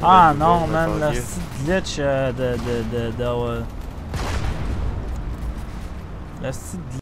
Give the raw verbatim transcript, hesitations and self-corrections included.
Ah non, man, le petit glitch euh, de... de... de... de... de euh, le petit